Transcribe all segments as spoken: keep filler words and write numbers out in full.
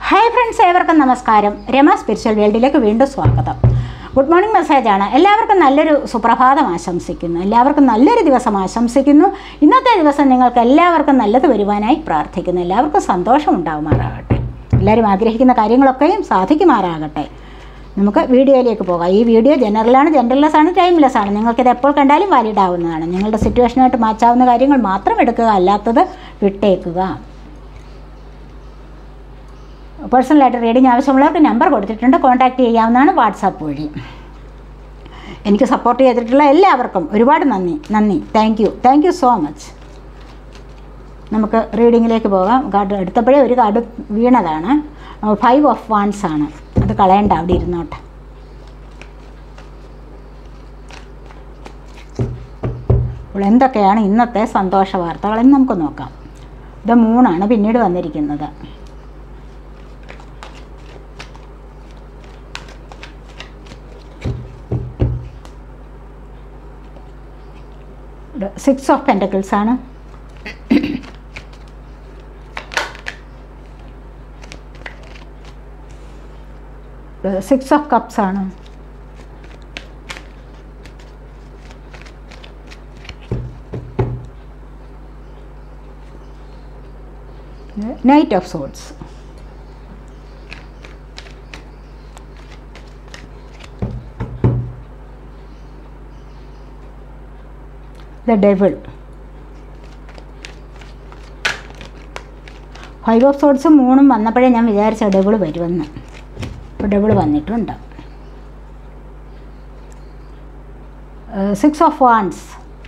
Hi friends, ഏവർക്കും നമസ്കാരം. Rama spiritual വേൾഡിലേക്ക് വീണ്ടും സ്വാഗതം. ഗുഡ് മോർണിംഗ് മെസ്സേജാണ്. എല്ലാവർക്കും നല്ലൊരു സുപ്രഭാതം ആശംസിക്കുന്നു. എല്ലാവർക്കും നല്ലൊരു ദിവസം ആശംസിക്കുന്നു. ഇന്നത്തെ ദിവസം നിങ്ങൾക്ക് എല്ലാവർക്കും നല്ലത് വരുവാനായി പ്രാർത്ഥിക്കുന്നു. എല്ലാവർക്കും സന്തോഷം ഉണ്ടാകുമാറാകട്ടെ. എല്ലാവരും ആഗ്രഹിക്കുന്ന കാര്യങ്ങളൊക്കെയും സാധിക്കുമാറാകട്ടെ. നമുക്ക് വീഡിയോയിലേക്ക് പോകാം. ഈ വീഡിയോ ജനറലാണ്, ജനറൽലെസ് ആണ്, ടൈംലെസ് ആണ്. നിങ്ങൾക്കിത് എപ്പോൾ കണ്ടാലും വാലിഡ് ആവുന്നതാണ്. നിങ്ങളുടെ സിറ്റുവേഷനായിട്ട് മാച്ചാവുന്ന കാര്യങ്ങൾ മാത്രം എടുക്കുക, അല്ലാത്തത് വിട്ടേക്കുക. പേഴ്സണലായിട്ട് റീഡിങ് ആവശ്യമുള്ളവർക്ക് നമ്പർ കൊടുത്തിട്ടുണ്ട്, കോൺടാക്റ്റ് ചെയ്യാവുന്നതാണ് വാട്സാപ്പ് വഴി. എനിക്ക് സപ്പോർട്ട് ചെയ്തിട്ടുള്ള എല്ലാവർക്കും ഒരുപാട് നന്ദി നന്ദി thank you thank you so much. നമുക്ക് റീഡിങ്ങിലേക്ക് പോകാം. കാർഡ് എടുത്തപ്പോഴേ ഒരു കാർഡ് വീണതാണ്. ഫൈവ് ഓഫ് വാൻസ് ആണ്. അത് കളയണ്ട, അവിടെ ഇരുന്നോട്ടെ. അപ്പോൾ എന്തൊക്കെയാണ് ഇന്നത്തെ സന്തോഷ വാർത്തകളെന്ന് നമുക്ക് നോക്കാം. ഇത് മൂന്നാണ് പിന്നീട് വന്നിരിക്കുന്നത്. സിക്സ് ഓഫ് പെൻറ്റക്കിൾസ് ആണ്. സിക്സ് ഓഫ് കപ്സ് ആണ്. Knight of swords. The devil. Five of സോർഡ്സും മൂന്നും വന്നപ്പോഴേ ഞാൻ വിചാരിച്ച ഡെവിൾ വരുമെന്ന്. ഇപ്പോൾ ഡെവിൾ വന്നിട്ടുണ്ട്. Six of wands.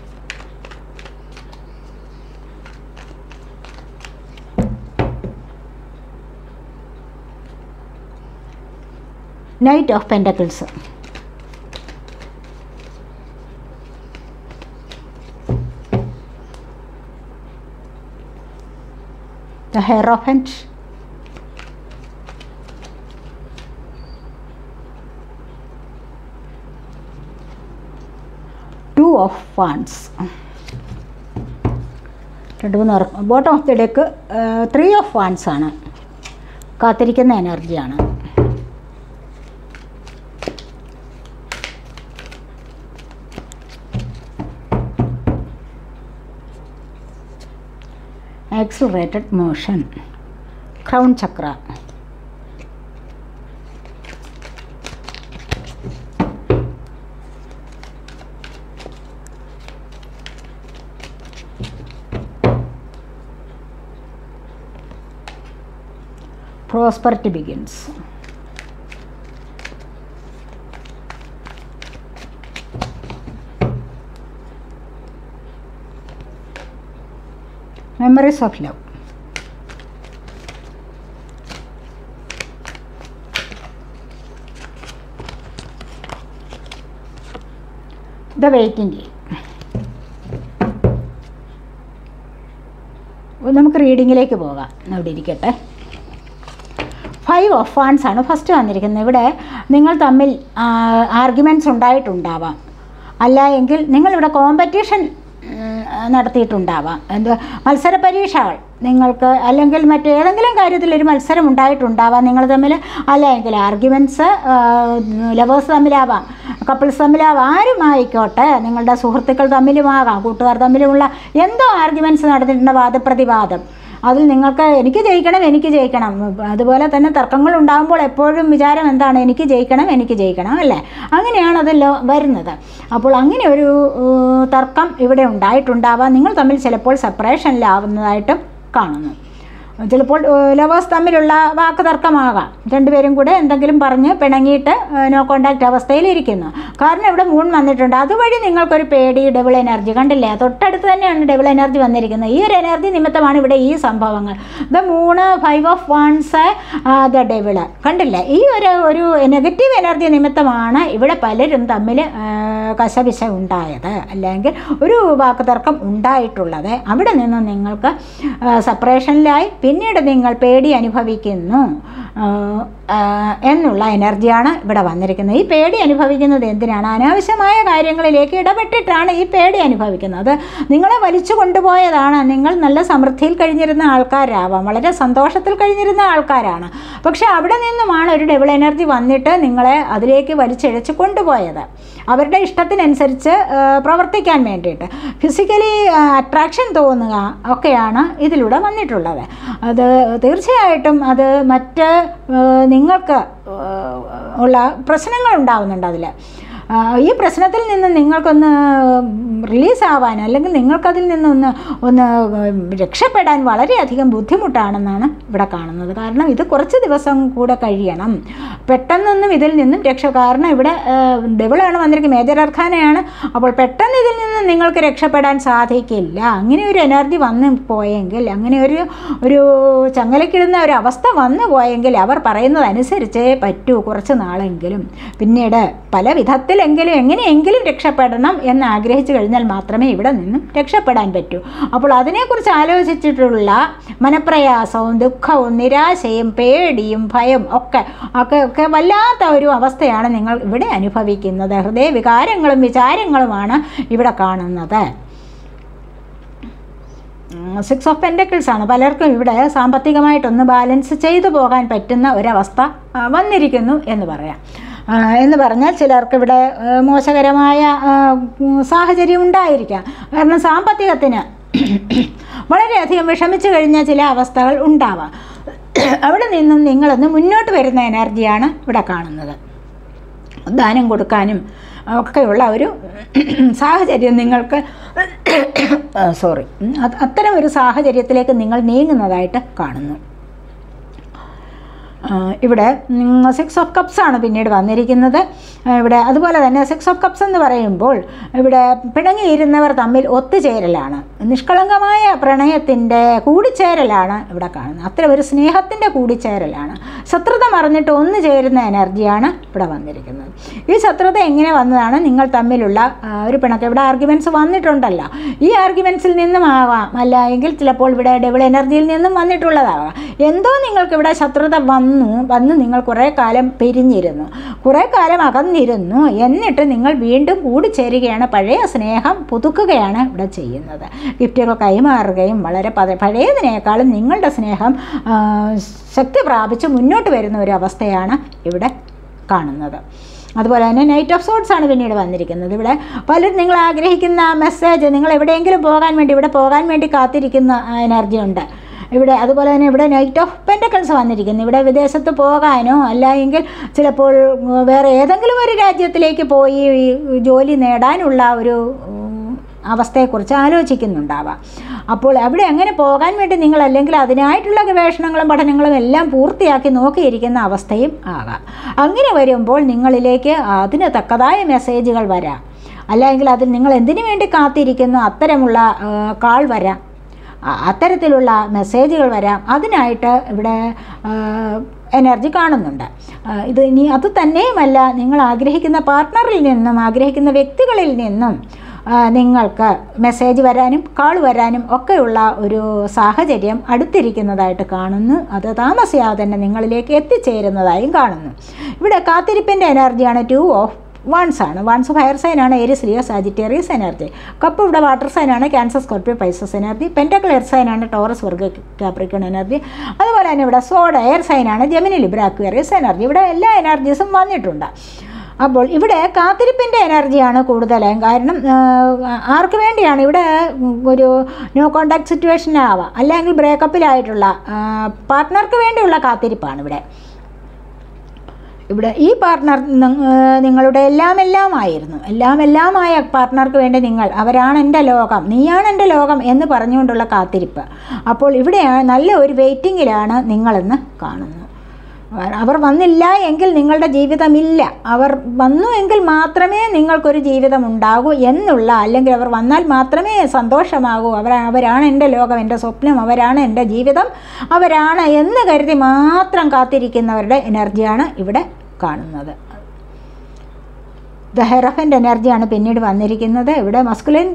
Knight of pentacles. The Hierophant. Two of Wands. രണ്ട് മൂന്ന് bottom of the deck three of wands ആണ്. കാത്തിരിക്കുന്ന എനർജിയാണ്. Accelerated motion. Crown chakra. Prosperity begins. Memories of love. The waiting game. നമുക്ക് റീഡിങ്ങിലേക്ക് പോകാം. അവിടെ ഇരിക്കട്ടെ. ഫൈവ് ഓഫ് വാൻസ് ആണ് ഫസ്റ്റ് വന്നിരിക്കുന്നത്. ഇവിടെ നിങ്ങൾ തമ്മിൽ ആർഗ്യുമെൻറ്റ്സ് ഉണ്ടായിട്ടുണ്ടാവാം. അല്ല എങ്കിൽ നിങ്ങളിവിടെ കോമ്പറ്റീഷൻ നടത്തിയിട്ടുണ്ടാവാം. എന്ത് മത്സര പരീക്ഷകൾ നിങ്ങൾക്ക്, അല്ലെങ്കിൽ മറ്റേതെങ്കിലും കാര്യത്തിലൊരു മത്സരം ഉണ്ടായിട്ടുണ്ടാവാം നിങ്ങൾ തമ്മിൽ. അല്ല എങ്കിൽ ആർഗ്യുമെൻറ്റ്സ് ലവേഴ്സ് തമ്മിലാവാം, കപ്പിൾസ് തമ്മിലാവാം, ആരുമായിക്കോട്ടെ, നിങ്ങളുടെ സുഹൃത്തുക്കൾ തമ്മിലുമാകാം, കൂട്ടുകാർ തമ്മിലുമുള്ള എന്തോ ആർഗ്യുമെൻറ്റ്സ് നടന്നിട്ടുണ്ട്, വാദപ്രതിവാദം. അതിൽ നിങ്ങൾക്ക് എനിക്ക് ജയിക്കണം എനിക്ക് ജയിക്കണം അതുപോലെ തന്നെ തർക്കങ്ങൾ ഉണ്ടാകുമ്പോൾ എപ്പോഴും വിചാരം എന്താണ്? എനിക്ക് ജയിക്കണം എനിക്ക് ജയിക്കണം അല്ലേ? അങ്ങനെയാണ് അതെല്ലാം വരുന്നത്. അപ്പോൾ അങ്ങനെ ഒരു തർക്കം ഇവിടെ ഉണ്ടായിട്ടുണ്ടാവാം. നിങ്ങൾ തമ്മിൽ ചിലപ്പോൾ സെപ്പറേഷനിലാവുന്നതായിട്ടും കാണുന്നു. ചിലപ്പോൾ ലവേഴ്സ് തമ്മിലുള്ള വാക്ക് തർക്കമാകാം. രണ്ടുപേരും കൂടെ എന്തെങ്കിലും പറഞ്ഞ് പിണങ്ങിയിട്ട് നോ കോണ്ടാക്റ്റ് അവസ്ഥയിലിരിക്കുന്നു. കാരണം ഇവിടെ മൂൺ വന്നിട്ടുണ്ട്. അതുവഴി നിങ്ങൾക്കൊരു പേടി, ഡബിൾ എനർജി കണ്ടില്ലേ? തൊട്ടടുത്ത് തന്നെയാണ് ഡബിൾ എനർജി വന്നിരിക്കുന്നത്. ഈ ഒരു എനർജി നിമിത്തമാണ് ഇവിടെ ഈ സംഭവങ്ങൾ. The moon, five of wands, the devil കണ്ടില്ലേ? ഈ ഒരു ഒരു നെഗറ്റീവ് എനർജി നിമിത്തമാണ് ഇവിടെ പലരും തമ്മിൽ കശപിശ ഉണ്ടായത്, അല്ലെങ്കിൽ ഒരു വാക്ക് തർക്കം ഉണ്ടായിട്ടുള്ളത്. അവിടെ നിന്ന് നിങ്ങൾക്ക് സെപ്പറേഷനിലായി പിന്നീട് നിങ്ങൾ പേടി അനുഭവിക്കുന്നു. എന്നുള്ള എനർജിയാണ് ഇവിടെ വന്നിരിക്കുന്നത്. ഈ പേടി അനുഭവിക്കുന്നത് എന്തിനാണ്? അനാവശ്യമായ കാര്യങ്ങളിലേക്ക് ഇടപെട്ടിട്ടാണ് ഈ പേടി അനുഭവിക്കുന്നത്. നിങ്ങളെ വലിച്ചു കൊണ്ടുപോയതാണ്. നിങ്ങൾ നല്ല സമൃദ്ധിയിൽ കഴിഞ്ഞിരുന്ന ആൾക്കാരാവാം, വളരെ സന്തോഷത്തിൽ കഴിഞ്ഞിരുന്ന ആൾക്കാരാണ്. പക്ഷേ അവിടെ നിന്നുമാണ് ഒരു ഡബിൾ എനർജി വന്നിട്ട് നിങ്ങളെ അതിലേക്ക് വലിച്ചിഴച്ച് കൊണ്ടുപോയത്, അവരുടെ ഇഷ്ടത്തിനനുസരിച്ച് പ്രവർത്തിക്കാൻ വേണ്ടിയിട്ട്. ഫിസിക്കലി അട്രാക്ഷൻ തോന്നുക ഒക്കെയാണ് ഇതിലൂടെ വന്നിട്ടുള്ളത്. അത് തീർച്ചയായിട്ടും അത് മറ്റ് നിങ്ങൾക്ക് ഉള്ള പ്രശ്നങ്ങൾ ഉണ്ടാവുന്നുണ്ട്. അതിൽ ഈ പ്രശ്നത്തിൽ നിന്ന് നിങ്ങൾക്കൊന്ന് റിലീസാവാൻ അല്ലെങ്കിൽ നിങ്ങൾക്കതിൽ നിന്നൊന്ന് ഒന്ന് രക്ഷപ്പെടാൻ വളരെയധികം ബുദ്ധിമുട്ടാണെന്നാണ് ഇവിടെ കാണുന്നത്. കാരണം ഇത് കുറച്ച് ദിവസം കൂടെ കഴിയണം, പെട്ടെന്നൊന്നും ഇതിൽ നിന്നും രക്ഷ. കാരണം ഇവിടെ ഡബിളാണ് വന്നിരിക്കുന്നത്, മേജർ അർക്കാനയാണ്. അപ്പോൾ പെട്ടെന്ന് ഇതിൽ നിന്ന് നിങ്ങൾക്ക് രക്ഷപ്പെടാൻ സാധിക്കില്ല. അങ്ങനെ ഒരു എനർജി വന്നു പോയെങ്കിൽ, അങ്ങനെ ഒരു ഒരു ചങ്ങലക്കിടുന്ന ഒരു അവസ്ഥ വന്നു പോയെങ്കിൽ അവർ പറയുന്നതനുസരിച്ചേ പറ്റൂ കുറച്ച് നാളെങ്കിലും. പിന്നീട് പല വിധത്തിൽ എങ്കിലും എങ്ങനെയെങ്കിലും രക്ഷപ്പെടണം എന്ന് ആഗ്രഹിച്ചു കഴിഞ്ഞാൽ മാത്രമേ ഇവിടെ നിന്നും രക്ഷപ്പെടാൻ പറ്റൂ. അപ്പോൾ അതിനെക്കുറിച്ച് ആലോചിച്ചിട്ടുള്ള മനപ്രയാസവും ദുഃഖവും നിരാശയും പേടിയും ഭയം ഒക്കെ ഒക്കെ ഒക്കെ വല്ലാത്ത ഒരു അവസ്ഥയാണ് നിങ്ങൾ ഇവിടെ അനുഭവിക്കുന്നത്. ഹൃദയവികാരങ്ങളും വിചാരങ്ങളുമാണ് ഇവിടെ കാണുന്നത്. സിക്സ് ഓഫ് പെൻറ്റക്കിൾസ് ആണ്. പലർക്കും ഇവിടെ സാമ്പത്തികമായിട്ടൊന്ന് ബാലൻസ് ചെയ്തു പോകാൻ പറ്റുന്ന ഒരവസ്ഥ വന്നിരിക്കുന്നു എന്ന് പറയാം. എന്ന് പറഞ്ഞാൽ ചിലർക്ക് ഇവിടെ മോശകരമായ സാഹചര്യം ഉണ്ടായിരിക്കാം. കാരണം സാമ്പത്തികത്തിന് വളരെയധികം വിഷമിച്ചു കഴിഞ്ഞ ചില അവസ്ഥകൾ ഉണ്ടാവാം. അവിടെ നിന്നും നിങ്ങളൊന്ന് മുന്നോട്ട് വരുന്ന എനർജിയാണ് ഇവിടെ കാണുന്നത്. ദാനം കൊടുക്കാനും ഒക്കെയുള്ള ഒരു സാഹചര്യം നിങ്ങൾക്ക് സോറി അത്തരം ഒരു സാഹചര്യത്തിലേക്ക് നിങ്ങൾ നീങ്ങുന്നതായിട്ട് കാണുന്നു. ഇവിടെ സിക്സ് ഓഫ് കപ്സ് ആണ് പിന്നീട് വന്നിരിക്കുന്നത്. ഇവിടെ അതുപോലെ തന്നെ സിക്സ് ഓഫ് കപ്സ് എന്ന് പറയുമ്പോൾ ഇവിടെ പിണങ്ങിയിരുന്നവർ തമ്മിൽ ഒത്തുചേരലാണ്, നിഷ്കളങ്കമായ പ്രണയത്തിൻ്റെ കൂടിച്ചേരലാണ് ഇവിടെ കാണുന്നത്. അത്തരം ഒരു സ്നേഹത്തിൻ്റെ കൂടിച്ചേരലാണ്. ശത്രുത മറന്നിട്ട് ഒന്നു ചേരുന്ന എനർജിയാണ് ഇവിടെ വന്നിരിക്കുന്നത്. ഈ ശത്രുത എങ്ങനെ വന്നതാണ്? നിങ്ങൾ തമ്മിലുള്ള ഒരു പിണക്കം. ഇവിടെ ആർഗ്യുമെൻറ്റ്സ് വന്നിട്ടുണ്ടല്ലോ. ഈ ആർഗ്യുമെൻറ്റ്സിൽ നിന്നും ആവാം, അല്ല എങ്കിൽ ചിലപ്പോൾ ഇവിടെ ഡബിൾ എനർജിയിൽ നിന്നും വന്നിട്ടുള്ളതാവാം. എന്തോ നിങ്ങൾക്കിവിടെ ശത്രുത വന്നു വന്ന് നിങ്ങൾ കുറേ കാലം പിരിഞ്ഞിരുന്നു, കുറേ കാലം അകന്നിരുന്നു. എന്നിട്ട് നിങ്ങൾ വീണ്ടും കൂടിച്ചേരുകയാണ്, പഴയ സ്നേഹം പുതുക്കുകയാണ് ഇവിടെ ചെയ്യുന്നത്. ഗിഫ്റ്റുകൾ കൈമാറുകയും വളരെ പഴയതിനേക്കാളും നിങ്ങളുടെ സ്നേഹം ശക്തി പ്രാപിച്ച് മുന്നോട്ട് വരുന്ന ഒരു അവസ്ഥയാണ് ഇവിടെ കാണുന്നത്. അതുപോലെ തന്നെ നൈറ്റ് ഓഫ് സോർട്സ് ആണ് പിന്നീട് വന്നിരിക്കുന്നത്. ഇവിടെ പലരും നിങ്ങൾ ആഗ്രഹിക്കുന്ന മെസ്സേജ്, നിങ്ങൾ എവിടെയെങ്കിലും പോകാൻ വേണ്ടി, ഇവിടെ പോകാൻ വേണ്ടി കാത്തിരിക്കുന്ന എനർജി ഉണ്ട് ഇവിടെ. അതുപോലെ തന്നെ ഇവിടെ നൈറ്റ് ഓഫ് പെൻറ്റക്കിൾസ് വന്നിരിക്കുന്നു. ഇവിടെ വിദേശത്ത് പോകാനോ അല്ല എങ്കിൽ ചിലപ്പോൾ വേറെ ഏതെങ്കിലും ഒരു രാജ്യത്തിലേക്ക് പോയി ജോലി നേടാനുള്ള ഒരു അവസ്ഥയെക്കുറിച്ച് ആലോചിക്കുന്നുണ്ടാവാം. അപ്പോൾ അവിടെ എങ്ങനെ പോകാൻ വേണ്ടി നിങ്ങൾ അല്ലെങ്കിൽ അതിനായിട്ടുള്ള ഗവേഷണങ്ങളും പഠനങ്ങളും എല്ലാം പൂർത്തിയാക്കി നോക്കിയിരിക്കുന്ന അവസ്ഥയും ആകാം. അങ്ങനെ വരുമ്പോൾ നിങ്ങളിലേക്ക് അതിന് തക്കതായ മെസ്സേജുകൾ വരാം, അല്ലെങ്കിൽ അതിൽ നിങ്ങൾ എന്തിനു വേണ്ടി കാത്തിരിക്കുന്നു അത്തരമുള്ള കാൾ വരാം, അത്തരത്തിലുള്ള മെസ്സേജുകൾ വരാം. അതിനായിട്ട് ഇവിടെ എനർജി കാണുന്നുണ്ട്. ഇത് ഇനി അത് തന്നെയുമല്ല, നിങ്ങൾ ആഗ്രഹിക്കുന്ന പാർട്ട്ണറിൽ നിന്നും ആഗ്രഹിക്കുന്ന വ്യക്തികളിൽ നിന്നും നിങ്ങൾക്ക് മെസ്സേജ് വരാനും കാൾ വരാനും ഒക്കെയുള്ള ഒരു സാഹചര്യം അടുത്തിരിക്കുന്നതായിട്ട് കാണുന്നു. അത് താമസിയാതെ തന്നെ നിങ്ങളിലേക്ക് എത്തിച്ചേരുന്നതായും കാണുന്നു. ഇവിടെ കാത്തിരിപ്പിൻ്റെ എനർജിയാണ് ടു ഓഫ് വൺസ് ആണ്. വൺസ് ഫയർ സൈനാണ്, Aries Leo Sagittarius energy. Cup ഇവിടെ വാട്ടർ സൈനാണ്, Cancer Scorpio Pisces energy. Pentacle air സൈനാണ്, ടോറസ് വർഗ കാപ്രിക്കൺ എനർജി. അതുപോലെ തന്നെ ഇവിടെ സോഡ് എയർ സൈനാണ്, ജെമിനി ലിബ്ര അക്വേറിയസ് എനർജി. ഇവിടെ എല്ലാ എനർജീസും വന്നിട്ടുണ്ട്. അപ്പോൾ ഇവിടെ കാത്തിരിപ്പിൻ്റെ എനർജിയാണ് കൂടുതലായും. കാരണം ആർക്ക് വേണ്ടിയാണ്? ഇവിടെ ഒരു നോ കോണ്ടാക്ട് സിറ്റുവേഷൻ ആവാം, അല്ലെങ്കിൽ ബ്രേക്കപ്പിലായിട്ടുള്ള പാർട്ട്ണർക്ക് വേണ്ടിയുള്ള കാത്തിരിപ്പാണ് ഇവിടെ. ഇവിടെ ഈ പാർട്ട്ണർ നിങ്ങളുടെ എല്ലാം എല്ലാമായിരുന്നു, എല്ലാം എല്ലാമായ പാർട്ട്ണർക്ക് വേണ്ടി നിങ്ങൾ, അവരാണ് എൻ്റെ ലോകം, നീയാണ് എൻ്റെ ലോകം എന്ന് പറഞ്ഞുകൊണ്ടുള്ള കാത്തിരിപ്പ്. അപ്പോൾ ഇവിടെ നല്ല ഒരു വെയിറ്റിങ്ങിലാണ് നിങ്ങളെന്ന് കാണുന്നു. അവർ വന്നില്ല എങ്കിൽ നിങ്ങളുടെ ജീവിതമില്ല, അവർ വന്നു എങ്കിൽ മാത്രമേ നിങ്ങൾക്കൊരു ജീവിതം ഉണ്ടാകൂ എന്നുള്ള, അല്ലെങ്കിൽ അവർ വന്നാൽ മാത്രമേ സന്തോഷമാകൂ, അവർ അവരാണ് എൻ്റെ ലോകം, എൻ്റെ സ്വപ്നം, അവരാണ് എൻ്റെ ജീവിതം, അവരാണ് എന്ന് കരുതി മാത്രം കാത്തിരിക്കുന്നവരുടെ എനർജിയാണ് ഇവിടെ കാണുന്നത്. ദ ഹെറഫൻ്റ് എനർജിയാണ് പിന്നീട് വന്നിരിക്കുന്നത്. ഇവിടെ മസ്കുലൈൻ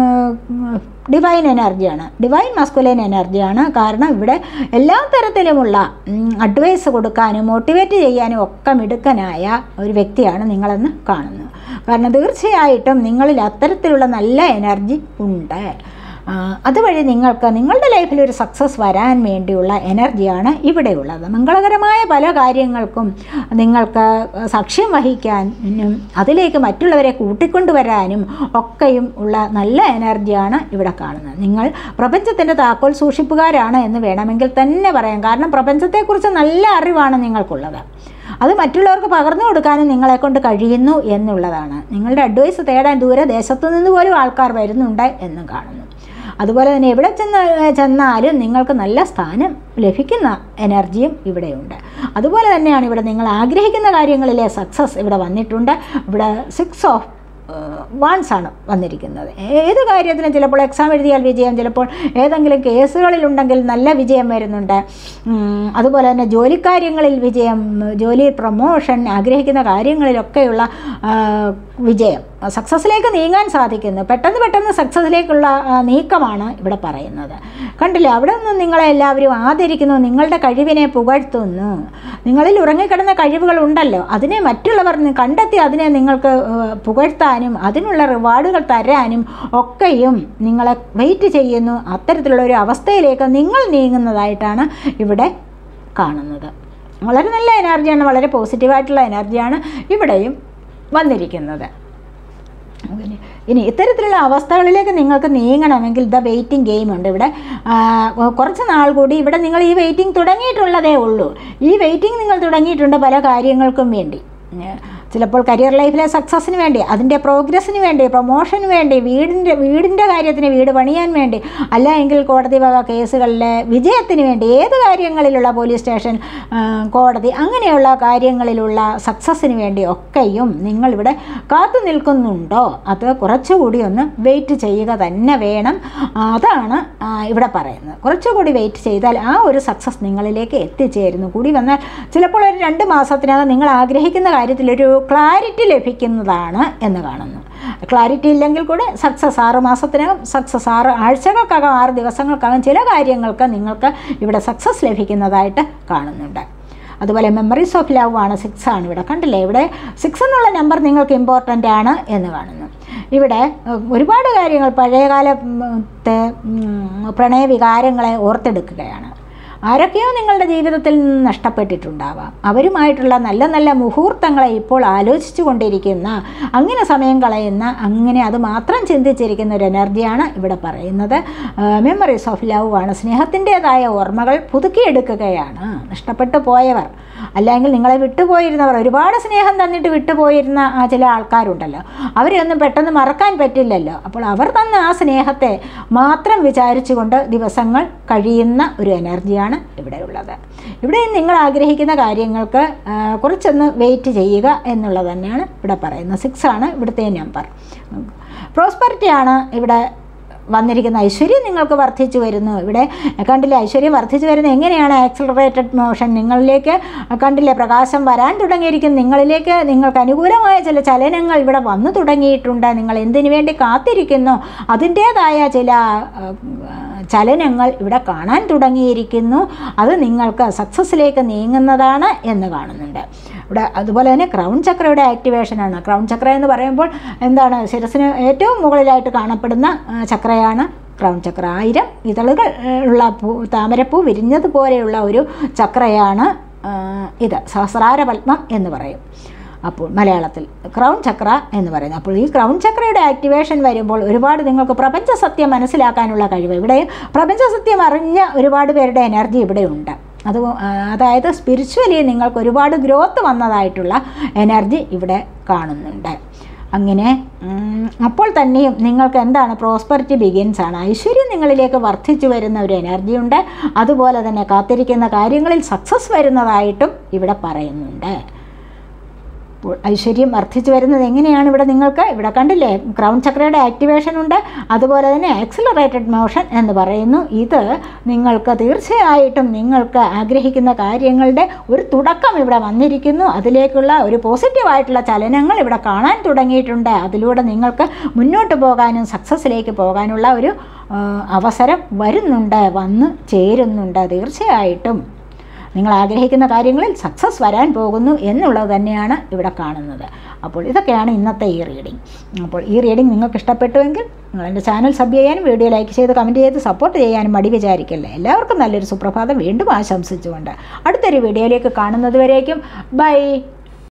ഡിവൈൻ എനർജിയാണ്, ഡിവൈൻ മസ്കുലൈൻ എനർജിയാണ്. കാരണം ഇവിടെ എല്ലാ തരത്തിലുമുള്ള അഡ്വൈസ് കൊടുക്കാനും മോട്ടിവേറ്റ് ചെയ്യാനും ഒക്കെ മിടുക്കനായ ഒരു വ്യക്തിയാണ് നിങ്ങളെന്ന് കാണുന്നു. കാരണം തീർച്ചയായിട്ടും നിങ്ങളിൽ അത്തരത്തിലുള്ള നല്ല എനർജി ഉണ്ട്. അതുവഴി നിങ്ങൾക്ക് നിങ്ങളുടെ ലൈഫിൽ ഒരു സക്സസ് വരാൻ വേണ്ടിയുള്ള എനർജിയാണ് ഇവിടെയുള്ളത്. മംഗളകരമായ പല കാര്യങ്ങൾക്കും നിങ്ങൾക്ക് സാക്ഷ്യം വഹിക്കാനും അതിലേക്ക് മറ്റുള്ളവരെ കൂട്ടിക്കൊണ്ടുവരാനും ഒക്കെയും ഉള്ള നല്ല എനർജിയാണ് ഇവിടെ കാണുന്നത്. നിങ്ങൾ പ്രപഞ്ചത്തിൻ്റെ താക്കോൽ സൂക്ഷിപ്പുകാരാണ് എന്ന് വേണമെങ്കിൽ തന്നെ പറയാം. കാരണം പ്രപഞ്ചത്തെക്കുറിച്ച് നല്ല അറിവാണ് നിങ്ങൾക്കുള്ളത്. അത് മറ്റുള്ളവർക്ക് പകർന്നു കൊടുക്കാനും നിങ്ങളെക്കൊണ്ട് കഴിയുന്നു എന്നുള്ളതാണ്. നിങ്ങളുടെ അഡ്വൈസ് തേടാൻ ദൂരദേശത്തു നിന്ന് പോലും ആൾക്കാർ വരുന്നുണ്ട് എന്നും കാണുന്നു. അതുപോലെ തന്നെ എവിടെ ചെന്ന് ചെന്നാലും നിങ്ങൾക്ക് നല്ല സ്ഥാനം ലഭിക്കുന്ന എനർജിയും ഇവിടെയുണ്ട്. അതുപോലെ തന്നെയാണ് ഇവിടെ നിങ്ങൾ ആഗ്രഹിക്കുന്ന കാര്യങ്ങളിലെ സക്സസ് ഇവിടെ വന്നിട്ടുണ്ട്. ഇവിടെ സിക്സ് ഓഫ് വാൻസ് ആണ് വന്നിരിക്കുന്നത്. ഏത് കാര്യത്തിലും ചിലപ്പോൾ എക്സാം എഴുതിയാൽ വിജയം, ചിലപ്പോൾ ഏതെങ്കിലും കേസുകളിലുണ്ടെങ്കിൽ നല്ല വിജയം വരുന്നുണ്ട്. അതുപോലെ തന്നെ ജോലിക്കാര്യങ്ങളിൽ വിജയം, ജോലി പ്രൊമോഷൻ, ആഗ്രഹിക്കുന്ന കാര്യങ്ങളിലൊക്കെയുള്ള വിജയം, സക്സസ്സിലേക്ക് നീങ്ങാൻ സാധിക്കുന്നു. പെട്ടെന്ന് പെട്ടെന്ന് സക്സസ്സിലേക്കുള്ള നീക്കമാണ് ഇവിടെ പറയുന്നത്. കണ്ടില്ലേ, അവിടെ നിന്ന് നിങ്ങളെ എല്ലാവരും ആദരിക്കുന്നു, നിങ്ങളുടെ കഴിവിനെ പുകഴ്ത്തുന്നു. നിങ്ങളിൽ ഉറങ്ങിക്കിടന്ന കഴിവുകൾ ഉണ്ടല്ലോ, അതിനെ മറ്റുള്ളവർ കണ്ടെത്തി അതിനെ നിങ്ങൾക്ക് പുകഴ്ത്താനും അതിനുള്ള റിവാർഡുകൾ തരാനും ഒക്കെയും നിങ്ങളെ വെയിറ്റ് ചെയ്യുന്നു. അത്തരത്തിലുള്ള ഒരു അവസ്ഥയിലേക്ക് നിങ്ങൾ നീങ്ങുന്നതായിട്ടാണ് ഇവിടെ കാണുന്നത്. വളരെ നല്ല എനർജിയാണ്, വളരെ പോസിറ്റീവായിട്ടുള്ള എനർജിയാണ് ഇവിടെയും വന്നിരിക്കുന്നത്. ഇനി ഇത്തരത്തിലുള്ള അവസ്ഥകളിലേക്ക് നിങ്ങൾക്ക് നീങ്ങണമെങ്കിൽ ദ വെയിറ്റിംഗ് ഗെയിം ഉണ്ട്. ഇവിടെ കുറച്ച് നാൾ കൂടി ഇവിടെ നിങ്ങൾ ഈ വെയിറ്റിംഗ് തുടങ്ങിയിട്ടുള്ളതേ ഉള്ളൂ. ഈ വെയിറ്റിംഗ് നിങ്ങൾ തുടങ്ങിയിട്ടുണ്ട് പല കാര്യങ്ങൾക്കും വേണ്ടി. ചിലപ്പോൾ കരിയർ ലൈഫിലെ സക്സസ്സിന് വേണ്ടി, അതിൻ്റെ പ്രോഗ്രസ്സിന് വേണ്ടി, പ്രൊമോഷന് വേണ്ടി, വീടിൻ്റെ വീടിൻ്റെ കാര്യത്തിന്, വീട് പണിയാൻ വേണ്ടി, അല്ല എങ്കിൽ കോടതി വക കേസുകളിലെ വിജയത്തിന് വേണ്ടി, ഏത് കാര്യങ്ങളിലുള്ള പോലീസ് സ്റ്റേഷൻ, കോടതി, അങ്ങനെയുള്ള കാര്യങ്ങളിലുള്ള സക്സസ്സിന് വേണ്ടി ഒക്കെയും നിങ്ങളിവിടെ കാത്തു നിൽക്കുന്നുണ്ടോ? അത് കുറച്ചുകൂടി ഒന്ന് വെയിറ്റ് ചെയ്യുക തന്നെ വേണം. അതാണ് ഇവിടെ പറയുന്നത്. കുറച്ചുകൂടി വെയിറ്റ് ചെയ്താൽ ആ ഒരു സക്സസ് നിങ്ങളിലേക്ക് എത്തിച്ചേരുന്നു. കൂടി വന്നാൽ ചിലപ്പോൾ ഒരു രണ്ട് മാസത്തിനകം നിങ്ങൾ ആഗ്രഹിക്കുന്ന കാര്യത്തിലൊരു ക്ലാരിറ്റി ലഭിക്കുന്നതാണ് എന്ന് കാണുന്നു. ക്ലാരിറ്റി ഇല്ലെങ്കിൽ കൂടെ സക്സസ് ആറ് മാസത്തിനകം, സക്സസ് ആറ് ആഴ്ചകൾക്കകം, ആറ് ദിവസങ്ങൾക്കകം ചില കാര്യങ്ങൾക്ക് നിങ്ങൾക്ക് ഇവിടെ സക്സസ് ലഭിക്കുന്നതായിട്ട് കാണുന്നുണ്ട്. അതുപോലെ മെമ്മറീസ് ഓഫ് ലവ് ആണ്, സിക്സ് ആണ് ഇവിടെ. കണ്ടില്ലേ, ഇവിടെ സിക്സ് എന്നുള്ള നമ്പർ നിങ്ങൾക്ക് ഇമ്പോർട്ടൻ്റ് ആണ് എന്ന് കാണുന്നു. ഇവിടെ ഒരുപാട് കാര്യങ്ങൾ പഴയകാലത്തെ പ്രണയവികാരങ്ങളെ ഓർത്തെടുക്കുകയാണ്. ആരൊക്കെയോ നിങ്ങളുടെ ജീവിതത്തിൽ നിന്ന് നഷ്ടപ്പെട്ടിട്ടുണ്ടാവാം. അവരുമായിട്ടുള്ള നല്ല നല്ല മുഹൂർത്തങ്ങളെ ഇപ്പോൾ ആലോചിച്ചു കൊണ്ടിരിക്കുന്ന, അങ്ങനെ സമയം കളയുന്ന, അങ്ങനെ അത് മാത്രം ചിന്തിച്ചിരിക്കുന്ന ഒരു എനർജിയാണ് ഇവിടെ പറയുന്നത്. മെമ്മറീസ് ഓഫ് ലവ് ആണ്. സ്നേഹത്തിൻ്റേതായ ഓർമ്മകൾ പുതുക്കിയെടുക്കുകയാണ്. നഷ്ടപ്പെട്ടു പോയവർ, അല്ലെങ്കിൽ നിങ്ങളെ വിട്ടുപോയിരുന്നവർ, ഒരുപാട് സ്നേഹം തന്നിട്ട് വിട്ടുപോയിരുന്ന ആ ചില ആൾക്കാരുണ്ടല്ലോ, അവരെയൊന്നും പെട്ടെന്ന് മറക്കാൻ പറ്റില്ലല്ലോ. അപ്പോൾ അവർ തന്ന ആ സ്നേഹത്തെ മാത്രം വിചാരിച്ചുകൊണ്ട് ദിവസങ്ങൾ കഴിയുന്ന ഒരു എനർജിയാണ് ഇവിടെയുള്ളത്. ഇവിടെ നിങ്ങൾ ആഗ്രഹിക്കുന്ന കാര്യങ്ങൾക്ക് കുറച്ചൊന്ന് വെയിറ്റ് ചെയ്യുക എന്നുള്ളത് തന്നെയാണ് ഇവിടെ പറയുന്നത്. സിക്സ് ആണ് ഇവിടുത്തെ നമ്പർ. പ്രോസ്പെറിറ്റിയാണ് ഇവിടെ വന്നിരിക്കുന്ന. ഐശ്വര്യം നിങ്ങൾക്ക് വർദ്ധിച്ചു വരുന്നു. ഇവിടെ കണ്ടില്ലേ, ഐശ്വര്യം വർദ്ധിച്ചു വരുന്നത് എങ്ങനെയാണ്? Accelerated motion. നിങ്ങളിലേക്ക് കണ്ടില്ലേ പ്രകാശം വരാൻ തുടങ്ങിയിരിക്കുന്നു. നിങ്ങളിലേക്ക് നിങ്ങൾക്ക് അനുകൂലമായ ചില ചലനങ്ങൾ ഇവിടെ വന്നു തുടങ്ങിയിട്ടുണ്ട്. നിങ്ങൾ എന്തിനു വേണ്ടി കാത്തിരിക്കുന്നു, അതിൻ്റേതായ ചില ചലനങ്ങൾ ഇവിടെ കാണാൻ തുടങ്ങിയിരിക്കുന്നു. അത് നിങ്ങൾക്ക് സക്സസ്സിലേക്ക് നീങ്ങുന്നതാണ് എന്ന് കാണുന്നുണ്ട് ഇവിടെ. അതുപോലെ തന്നെ ക്രൗൺ ചക്രയുടെ ആക്ടിവേഷനാണ്. ക്രൗൺ ചക്ര എന്ന് പറയുമ്പോൾ എന്താണ്? ശിരസിന് ഏറ്റവും മുകളിലായിട്ട് കാണപ്പെടുന്ന ചക്രയാണ് ക്രൗൺ ചക്ര. ആയിരം ഇതളുകൾ ഉള്ള പൂ, താമരപ്പൂ വിരിഞ്ഞതുപോലെയുള്ള ഒരു ചക്രയാണ് ഇത്. സഹസ്രാര പത്മം എന്ന് പറയും അപ്പോൾ മലയാളത്തിൽ ക്രൗൺ ചക്ര എന്ന് പറയുന്നത്. അപ്പോൾ ഈ ക്രൗൺ ചക്രയുടെ ആക്ടിവേഷൻ വരുമ്പോൾ ഒരുപാട് നിങ്ങൾക്ക് പ്രപഞ്ച സത്യം മനസ്സിലാക്കാനുള്ള കഴിവ്, ഇവിടെ പ്രപഞ്ച സത്യം അറിഞ്ഞ ഒരുപാട് പേരുടെ എനർജി ഇവിടെയുണ്ട്. അത് അതായത് സ്പിരിച്വലി നിങ്ങൾക്ക് ഒരുപാട് ഗ്രോത്ത് വന്നതായിട്ടുള്ള എനർജി ഇവിടെ കാണുന്നുണ്ട്. അങ്ങനെ അപ്പോൾ തന്നെയും നിങ്ങൾക്ക് എന്താണ്? പ്രോസ്പെറിറ്റി ബിഗിൻസ് ആണ്. ഐശ്വര്യം നിങ്ങളിലേക്ക് വർദ്ധിച്ചു വരുന്ന ഒരു എനർജിയുണ്ട്. അതുപോലെ തന്നെ കാത്തിരിക്കുന്ന കാര്യങ്ങളിൽ സക്സസ് വരുന്നതായിട്ടും ഇവിടെ പറയുന്നുണ്ട്. ഐശ്വര്യം വർദ്ധിച്ചു വരുന്നത് എങ്ങനെയാണ് ഇവിടെ നിങ്ങൾക്ക് ഇവിടെ കണ്ടില്ലേ, ക്രൗൺ ചക്രയുടെ ആക്ടിവേഷൻ ഉണ്ട്, അതുപോലെ തന്നെ ആക്സിലറേറ്റഡ് മോഷൻ എന്ന് പറയുന്നു. ഇത് നിങ്ങൾക്ക് തീർച്ചയായിട്ടും നിങ്ങൾക്ക് ആഗ്രഹിക്കുന്ന കാര്യങ്ങളുടെ ഒരു തുടക്കം ഇവിടെ വന്നിരിക്കുന്നു. അതിലേക്കുള്ള ഒരു പോസിറ്റീവായിട്ടുള്ള ചലനങ്ങൾ ഇവിടെ കാണാൻ തുടങ്ങിയിട്ടുണ്ട്. അതിലൂടെ നിങ്ങൾക്ക് മുന്നോട്ട് പോകാനും സക്സസ്സിലേക്ക് പോകാനുള്ള ഒരു അവസരം വരുന്നുണ്ട്, വന്ന് ചേരുന്നുണ്ട്. തീർച്ചയായിട്ടും നിങ്ങൾ ആഗ്രഹിക്കുന്ന കാര്യങ്ങളിൽ സക്സസ് വരാൻ പോകുന്നു എന്നുള്ളത് തന്നെയാണ് ഇവിടെ കാണുന്നത്. അപ്പോൾ ഇതൊക്കെയാണ് ഇന്നത്തെ ഈ റീഡിംഗ്. അപ്പോൾ ഈ റീഡിംഗ് നിങ്ങൾക്ക് ഇഷ്ടപ്പെട്ടുവെങ്കിൽ നിങ്ങൾ എൻ്റെ ചാനൽ സബ് ചെയ്യാനും വീഡിയോ ലൈക്ക് ചെയ്ത് കമൻറ്റ് ചെയ്ത് സപ്പോർട്ട് ചെയ്യാനും മടി വിചാരിക്കല്ലേ. എല്ലാവർക്കും നല്ലൊരു സുപ്രഭാതം വീണ്ടും ആശംസിച്ചുകൊണ്ട് അടുത്തൊരു വീഡിയോയിലേക്ക് കാണുന്നത് വരേക്കും ബൈ.